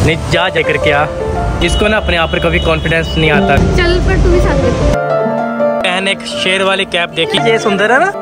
नहीं जा करके आ। इसको ना अपने आप पर कभी कॉन्फिडेंस नहीं आता। चल पर तू भी साथ में। बहन एक शेर वाली कैप देखी, ये सुंदर है ना।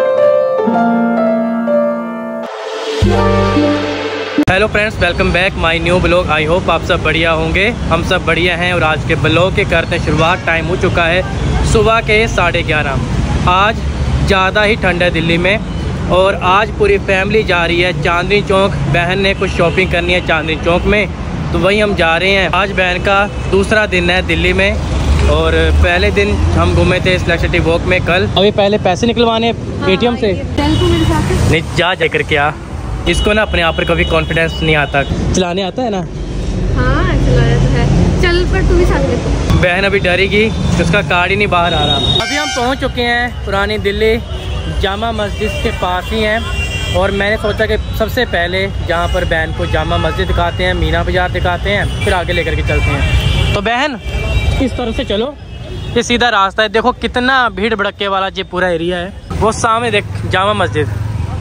Hello friends, welcome back my new blog. I hope आप सब बढ़िया होंगे। हम सब बढ़िया हैं और आज के ब्लॉग के करते हैं शुरुआत। टाइम हो चुका है सुबह के 11:30। आज ज़्यादा ही ठंड है दिल्ली में और आज पूरी फैमिली जा रही है चांदनी चौक। बहन ने कुछ शॉपिंग करनी है चांदनी चौक में, तो वही हम जा रहे हैं। आज बहन का दूसरा दिन है दिल्ली में और पहले दिन हम घूमे थे स्लैश सिटी वॉक में कल। अभी पहले पैसे निकलवाने ATM से। नहीं जा करके आ। इसको ना अपने आप पर कभी कॉन्फिडेंस नहीं आता। चलाने आता है ना? हाँ चलाया तो है। चल पर तू भी साथ में। बहन अभी डरेगी, उसका कार्ड ही नहीं बाहर आ रहा। अभी हम पहुंच चुके हैं पुरानी दिल्ली, जामा मस्जिद के पास ही हैं। और मैंने सोचा कि सबसे पहले जहां पर बहन को जामा मस्जिद दिखाते हैं, मीना बाजार दिखाते हैं, फिर आगे लेकर के चलते हैं। तो बहन इस तरफ से चलो, ये सीधा रास्ता है। देखो कितना भीड़ भड़के वाला ये पूरा एरिया है। वो सामने देख जामा मस्जिद।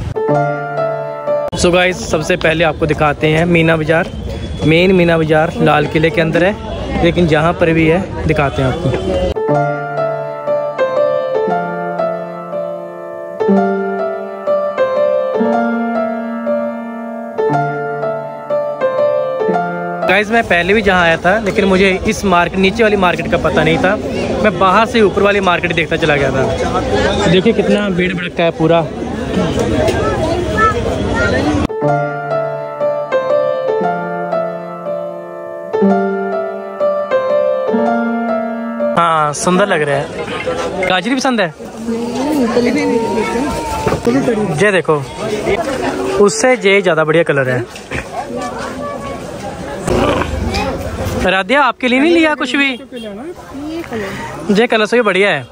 सो गाइस, सबसे पहले आपको दिखाते हैं मीना बाजार। मेन मीना बाजार लाल किले के अंदर है, लेकिन जहाँ पर भी है दिखाते हैं आपको। गाइस मैं पहले भी जहाँ आया था, लेकिन मुझे इस मार्केट नीचे वाली मार्केट का पता नहीं था। मैं बाहर से ऊपर वाली मार्केट देखता चला गया था। देखिए कितना भीड़ भड़का है पूरा। हाँ सुंदर लग रहा है। गाजरी पसंद है? ये देखो, उससे ये ज्यादा बढ़िया कलर है। राधिया आपके लिए नहीं लिया कुछ भी? ये कलर से बढ़िया है।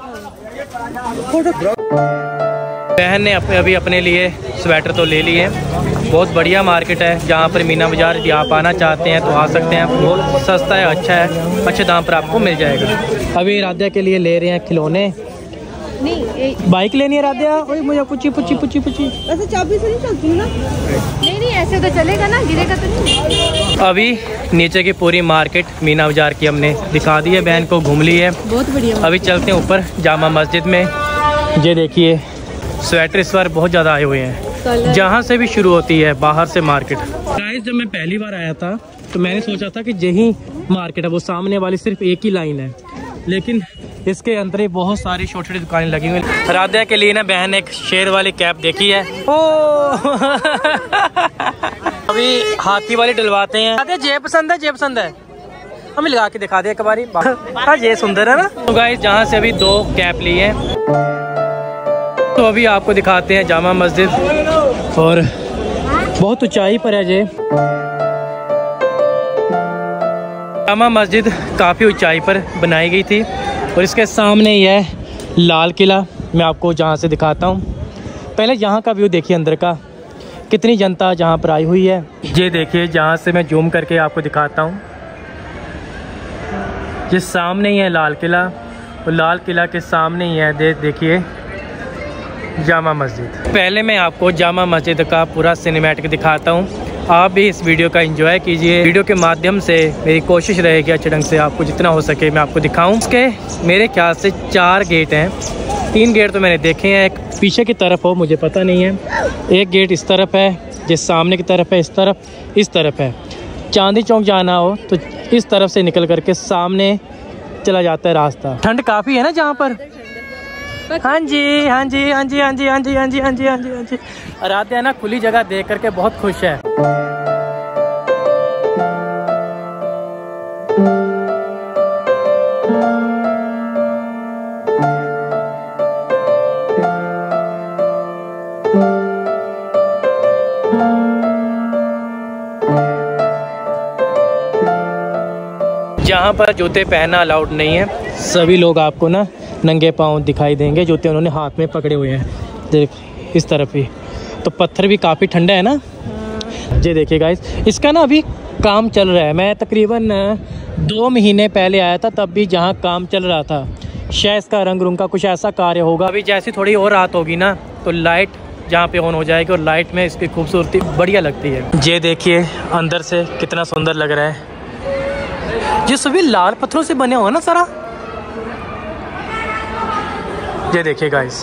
बहन ने अभी अपने लिए स्वेटर तो ले लिए। बहुत बढ़िया मार्केट है जहाँ पर मीना बाजार। यदि आप आना चाहते हैं तो आ सकते हैं। बहुत सस्ता है, अच्छा है, अच्छे दाम पर आपको मिल जाएगा। अभी राधिया के लिए ले रहे हैं खिलौने। नहीं बाइक लेनी है राधिया। ओए मुझे पुची पुची पुची पुची। ऐसे चाबी से नहीं चलती ना? नहीं ऐसे तो चलेगा ना, गिरेगा तो नहीं। अभी नीचे की पूरी मार्केट मीना बाजार की हमने दिखा दी है, बहन को घूम ली है। बहुत बढ़िया। अभी चलते हैं ऊपर जामा मस्जिद में। ये देखिए स्वेटर इस बार बहुत ज़्यादा आए हुए हैं। जहाँ से भी शुरू होती है बाहर से मार्केट। गाइस जब मैं पहली बार आया था तो मैंने सोचा था कि यही मार्केट है, वो सामने वाली सिर्फ एक ही लाइन है, लेकिन इसके अंदर ही बहुत सारी छोटी छोटी दुकानें लगी हुई हैं। राधिया के लिए ना बहन एक शेर वाली कैप देखी है। ओ अभी हाथी वाली डलवाते हैं। राधिया जे पसंद है? जे पसंद है? हमें लगा के दिखा दे एक बारी। हाँ ये सुंदर है ना। तो गाइस जहाँ से अभी 2 कैप लिए हैं, तो अभी आपको दिखाते हैं जामा मस्जिद। और बहुत ऊंचाई पर है ये जामा मस्जिद, काफ़ी ऊंचाई पर बनाई गई थी। और इसके सामने ही है लाल किला। मैं आपको जहाँ से दिखाता हूँ। पहले यहाँ का व्यू देखिए अंदर का, कितनी जनता जहाँ पर आई हुई है। ये देखिए जहाँ से मैं जूम करके आपको दिखाता हूँ, ये सामने ही है लाल किला और लाल किला के सामने ही है देखिए जामा मस्जिद। पहले मैं आपको जामा मस्जिद का पूरा सिनेमैटिक दिखाता हूँ। आप भी इस वीडियो का एंजॉय कीजिए। वीडियो के माध्यम से मेरी कोशिश रहेगी अच्छे ढंग से आपको जितना हो सके मैं आपको दिखाऊं। इसके मेरे ख्याल से 4 गेट हैं। 3 गेट तो मैंने देखे हैं। एक पीछे की तरफ हो मुझे पता नहीं है। एक गेट इस तरफ है, जिस सामने की तरफ है, इस तरफ है। चांदनी चौक जाना हो तो इस तरफ से निकल करके सामने चला जाता है रास्ता। ठंड काफ़ी है ना जहाँ पर? हाँ जी हाँ जी हाँ जी हाँ जी हाँ जी हाँ जी हाँ जी हाँ जी हाँ जी। राधिया ना खुली जगह देख करके बहुत खुश है। जहाँ पर जूते पहनना अलाउड नहीं है, सभी लोग आपको ना नंगे पाँव दिखाई देंगे। जूते उन्होंने हाथ में पकड़े हुए हैं, देख इस तरफ ही। तो पत्थर भी काफ़ी ठंडा है ना। ये देखिए गाइस, इसका ना अभी काम चल रहा है। मैं तकरीबन 2 महीने पहले आया था, तब भी जहाँ काम चल रहा था। शायद इसका रंग रूंग का कुछ ऐसा कार्य होगा। अभी जैसी थोड़ी और रात होगी ना तो लाइट जहाँ पे ऑन हो जाएगी और लाइट में इसकी खूबसूरती बढ़िया लगती है। ये देखिए अंदर से कितना सुंदर लग रहा है। ये सभी लाल पत्थरों से बने हुआ ना सारा। ये देखिए गाइस,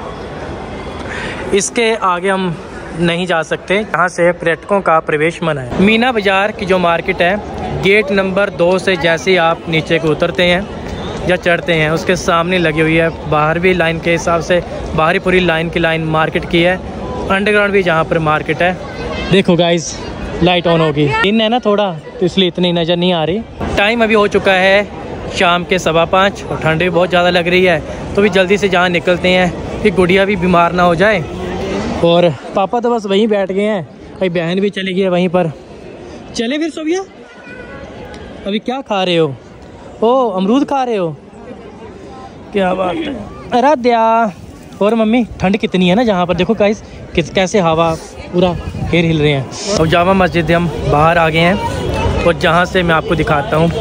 इसके आगे हम नहीं जा सकते, यहाँ से पर्यटकों का प्रवेश मना है। मीना बाजार की जो मार्केट है, गेट नंबर 2 से जैसे ही आप नीचे को उतरते हैं या चढ़ते हैं, उसके सामने लगी हुई है। बाहर भी लाइन के हिसाब से बाहरी पूरी लाइन की लाइन मार्केट की है, अंडरग्राउंड भी जहाँ पर मार्केट है। देखो गाइस, लाइट ऑन होगी। दिन है ना थोड़ा, तो इसलिए इतनी नज़र नहीं आ रही। टाइम अभी हो चुका है शाम के 5:15 और ठंड भी बहुत ज़्यादा लग रही है, तो भी जल्दी से जहाँ निकलते हैं कि गुड़िया भी बीमार ना हो जाए। और पापा तो बस वहीं बैठ गए हैं, भाई बहन भी चली गई है वहीं पर। चले फिर सोबिया, अभी क्या खा रहे हो? ओ अमरूद खा रहे हो, क्या बात है। आराध्या और मम्मी, ठंड कितनी है ना जहाँ पर। देखो गाइस कैसे हवा पूरा हेर हिल रहे हैं। अब जामा मस्जिद हम बाहर आ गए हैं और जहाँ से मैं आपको दिखाता हूँ,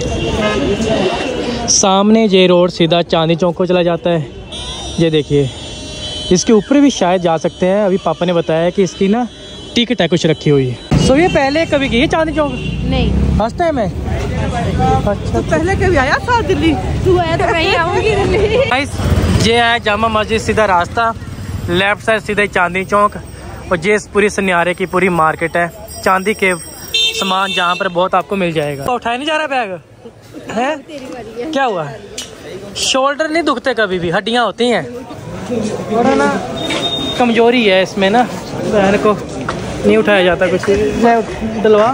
सामने जे रोड सीधा चांदनी चौक को चला जाता है। ये देखिए, इसके ऊपर भी शायद जा सकते हैं। अभी पापा ने बताया कि इसकी ना टिकट है कुछ रखी हुई है। सो ये पहले कभी गई है चांदनी चौक? नहीं, फर्स्ट टाइम है। अच्छा, तो पहले कभी आया था दिल्ली? तू आया तो मैं आऊंगी दिल्ली। गाइस, ये है जामा मस्जिद सीधा रास्ता, लेफ्ट साइड सीधा चांदनी चौक, और ये पूरी सन्यारे की पूरी मार्केट है। चांदी के सामान जहाँ पर बहुत आपको मिल जाएगा। तो उठाया नहीं जा रहा बैग है? क्या हुआ? शोल्डर नहीं दुखते कभी भी, हड्डियाँ होती हैं थोड़ा ना, कमजोरी है इसमें ना, बहन को नहीं उठाया जाता कुछ। डलवा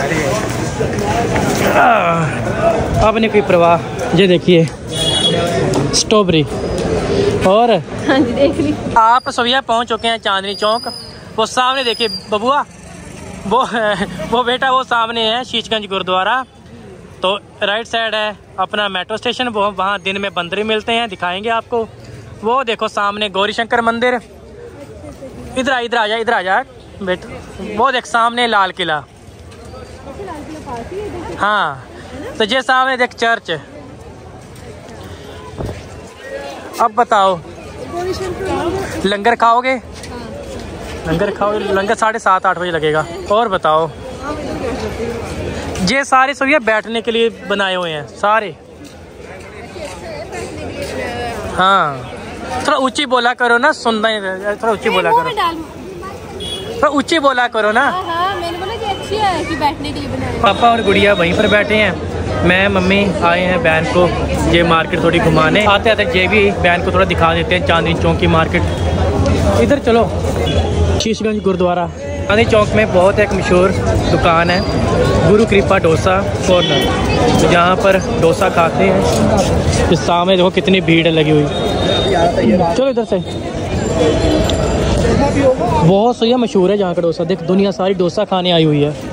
अब नहीं कोई परवाह। ये देखिए स्ट्रॉबेरी। और हाँ जी, देख ली। आप सविया पहुंच चुके हैं चांदनी चौक। वो सामने देखिए बबुआ, वो बेटा वो सामने है शीशगंज गुरुद्वारा। तो राइट साइड है अपना मेट्रो स्टेशन, वो वहाँ दिन में बंदरे मिलते हैं, दिखाएंगे आपको। वो देखो सामने गौरी शंकर मंदिर। इधर आ जा बेटा। वो देख सामने लाल किला। हाँ, तो ये सामने देख चर्च। अब बताओ, लंगर खाओगे? लंगर खाओगे? लंगर 7:30-8 बजे लगेगा। और बताओ, ये सारे सब ये बैठने के लिए बनाए हुए हैं सारे। हाँ, थोड़ा ऊंची बोला करो ना, सुनना ही, थोड़ा ऊंची बोला करो, थोड़ा ऊंची बोला करो ना। हाँ, मैंने बोला कि अच्छी है कि बैठने के लिए बनाए। पापा और गुड़िया वहीं पर बैठे हैं, मैं मम्मी आए हैं बहन को ये मार्केट थोड़ी घुमाने। आते आते ये भी बहन को थोड़ा दिखा देते हैं चांदनी चौक की मार्केट। इधर चलो, शीशगंज गुरुद्वारा। चांदनी चौक में बहुत एक मशहूर दुकान है, गुरु कृपा डोसा कॉर्नर, जहाँ पर डोसा खाते हैं। इस सामने देखो कितनी भीड़ लगी हुई। चलो इधर से, बहुत सही मशहूर है जहाँ का डोसा। देख दुनिया सारी डोसा खाने आई हुई है।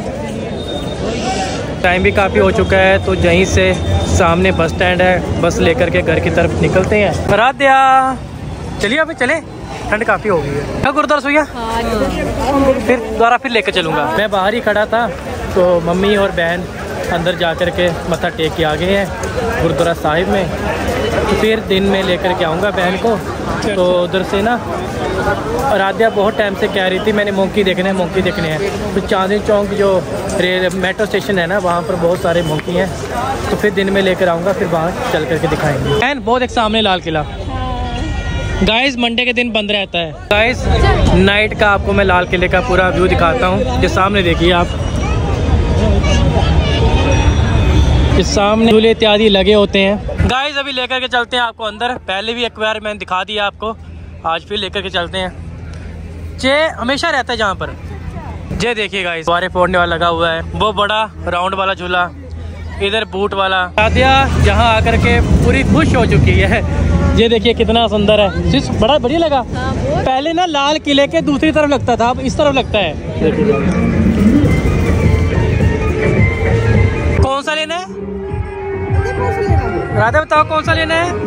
टाइम भी काफ़ी हो चुका है, तो यहीं से सामने बस स्टैंड है, बस लेकर के घर की तरफ निकलते हैं। राध्या चलिए अभी चले, ठंड काफ़ी हो गई है। क्या गुरुद्वारा सोया? फिर दोबारा फिर लेकर चलूँगा। मैं बाहर ही खड़ा था, तो मम्मी और बहन अंदर जा कर के मत्था टेक के आ गए हैं गुरुद्वारा साहिब में। तो फिर दिन में लेकर के आऊँगा बहन को। तो उधर से ना राध्या बहुत टाइम से कह रही थी मैंने मोंकी देखने हैं। तो चांदनी चौक जो मेट्रो स्टेशन है ना, वहाँ पर बहुत सारे मोंकी हैं। तो फिर दिन में लेकर आऊँगा, फिर वहाँ चल करके दिखाएंगे। बहन बहुत एक सामने लाल किला। गाइस मंडे के दिन बंद रहता है। गाइस नाइट का आपको मैं लाल किले का पूरा व्यू दिखाता हूँ। जो सामने देखिए आप, इस सामने झूले इत्यादि लगे होते हैं। गाइस अभी लेकर के चलते हैं आपको अंदर। पहले भी एक बार मैंने दिखा दिया आपको, आज फिर लेकर के चलते हैं। ये हमेशा रहता है जहाँ पर। ये देखिए गाइस, फुहारे फोड़ने वाला लगा हुआ है, वो बड़ा राउंड वाला झूला, इधर बूट वाला। राध्या यहाँ आकर के पूरी खुश हो चुकी है। ये देखिए कितना सुंदर है, बड़ा बढ़िया लगा। पहले ना लाल किले के दूसरी तरफ लगता था, अब इस तरफ लगता है। कौन सा लेना है राधा, बताओ कौन सा लेना है?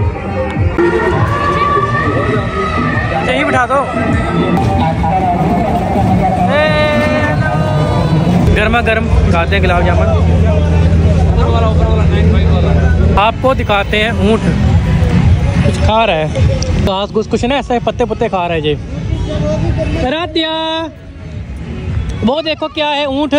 यहीं बिठा दो। गर्मा गर्म खाते हैं गुलाब जामुन। आपको दिखाते हैं ऊँट कुछ खा रहा है, घास घूस कुछ ना, ऐसे पत्ते पुत्ते खा रहे हैं जी। राध्या वो देखो क्या है, ऊंट।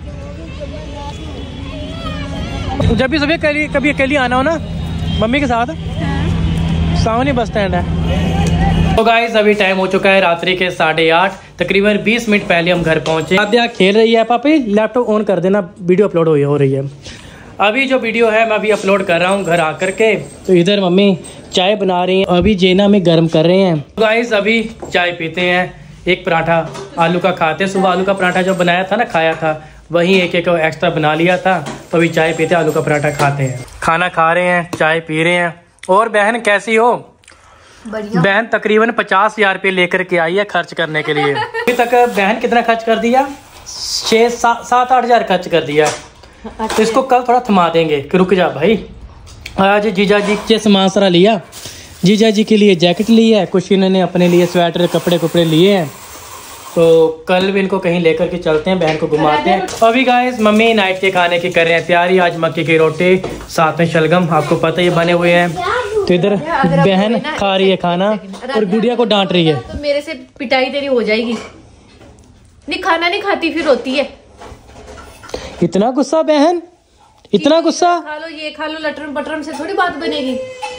जब भी सुबह कभी अकेली आना हो ना मम्मी के साथ, सामने बस स्टैंड है। तो गाइस अभी टाइम हो चुका है रात्रि के 8:30, तकरीबन 20 मिनट पहले हम घर पहुंचे। राध्या खेल रही है। पापी लैपटॉप ऑन कर देना, वीडियो अपलोड हो रही है। अभी जो वीडियो है मैं अभी अपलोड कर रहा हूँ घर आकर के। तो इधर मम्मी चाय बना रही हैं, अभी जेना में गर्म कर रहे हैं। गाइस अभी चाय पीते हैं, एक पराठा आलू का खाते हैं। सुबह आलू का पराठा जो बनाया था ना, खाया था, वही एक एक्स्ट्रा बना लिया था। तो अभी चाय पीते आलू का पराठा खाते हैं। खाना खा रहे हैं, चाय पी रहे हैं। और बहन कैसी हो? बढ़िया। बहन तकरीबन 50,000 रुपये लेकर के आई है खर्च करने के लिए। अभी तक बहन कितना खर्च कर दिया? 6-7-8 हज़ार खर्च कर दिया। तो इसको कल थोड़ा थमा देंगे कि रुक जा भाई। आज जीजा जी के सामान सारा लिया, जीजा जी के लिए जैकेट ली है, कुछ इन्होंने अपने लिए स्वेटर कपड़े लिए हैं। तो कल भी इनको कहीं लेकर के चलते हैं, बहन को घुमाते हैं। अभी गाइस मम्मी नाइट के खाने की कर रहे हैं तैयारी। आज मक्की की रोटी साथ में शलगम, आपको पता ही बने हुए हैं। तो इधर बहन खा रही है खाना और गुड़िया को डांट रही है। तो मेरे से पिटाई तेरी हो जाएगी। नहीं खाना नहीं खाती फिर रोती है। इतना गुस्सा बहन, इतना गुस्सा। खा लो ये खा लो, लटरम पटरम से थोड़ी बात बनेगी।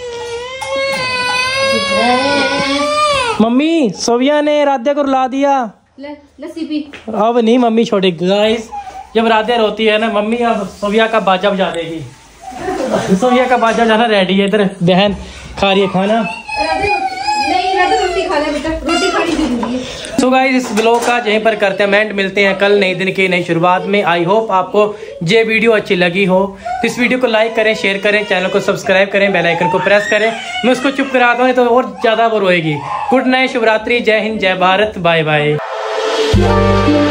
मम्मी सोविया ने राध्या को रुला दिया। लस्सी पी। अब नहीं मम्मी छोड़ेगी। गाइस जब राध्या रोती है ना मम्मी, अब सोविया का बाजा बजा देगी। सोविया का बाजा जाना रेडी है। इधर बहन खा रही है खाना। रोटी खा ले बेटा, रोटी खानी जरूरी है। सो गाइस इस ब्लॉग का यहीं पर करते हैं एंड। मिलते हैं कल नई दिन की नई शुरुआत में। आई होप आपको ये वीडियो अच्छी लगी हो। तो इस वीडियो को लाइक करें, शेयर करें, चैनल को सब्सक्राइब करें, बेल आइकन को प्रेस करें। मैं उसको चुप करा दूँ तो और ज्यादा वो रोएगी। गुड नाइट, शुभ रात्रि, जय हिंद, जय भारत, बाय बाय।